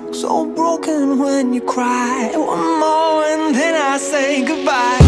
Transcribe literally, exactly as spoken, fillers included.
So broken when you cry. One more and then I say goodbye.